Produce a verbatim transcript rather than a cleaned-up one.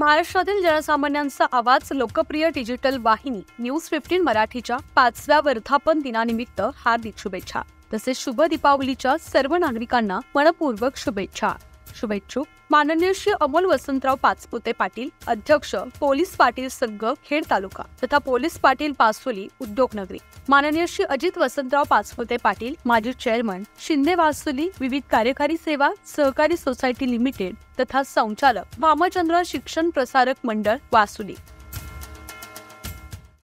महाराष्ट्रातील जनसामान्यांचा आवाज लोकप्रिय डिजिटल वाहिनी न्यूज फिफ्टीन मराठीच्या पाचव्या वर्धापन दिनानिमित्त हार्दिक शुभेच्छा। तसेच शुभ दीपावलीच्या सर्व नागरिकांना मनपूर्वक शुभेच्छा। शुभेच्छुक माननीय श्री अमोल वसंतराव पाचपुते पाटील, अध्यक्ष पोलीस पाटील संघ खेड तालुका तथा पोलीस पाटील पासोली उद्योगनगरी। माननीय श्री अजित वसंतराव पाचपुते पाटील, माजी चेअरमन शिंदे वासुली विविध कार्यकारी सेवा सहकारी सोसायटी लिमिटेड तथा संचालक भामचंद्र शिक्षण प्रसारक मंडळ वासुली।